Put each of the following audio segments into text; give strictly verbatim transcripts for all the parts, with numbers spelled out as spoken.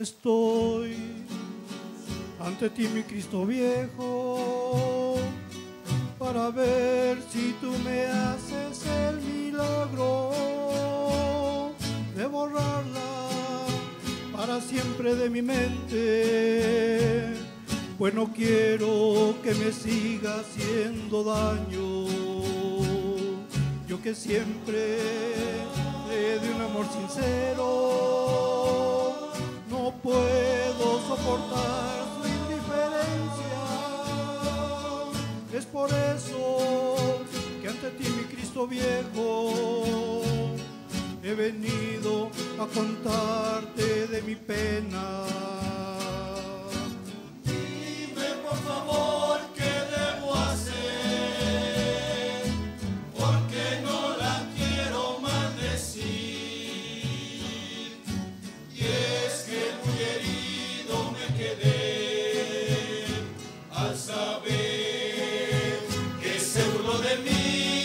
Estoy ante ti, mi Cristo viejo, para ver si tú me haces el milagro de borrarla para siempre de mi mente, pues no quiero que me siga haciendo daño. Yo que siempre le di un amor sincero, no puedo soportar su indiferencia. Es por eso que ante ti, mi Cristo viejo, he venido a contarte de mi pena. Dime por favor qué debo hacer, porque no la quiero maldecir. Y es que muy herido me quedé al saber que se burló de mí.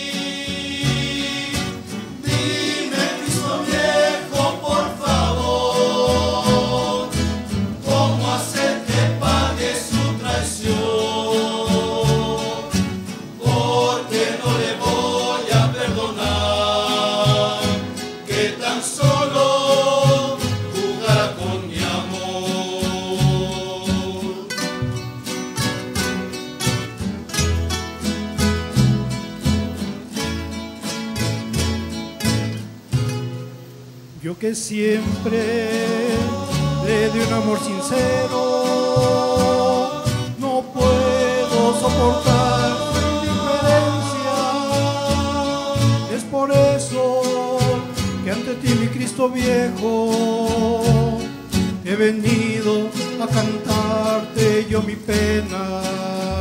Yo que siempre le di un amor sincero, no puedo soportar su indiferencia. Es por eso que ante ti, mi Cristo viejo, he venido a cantarte yo mi pena.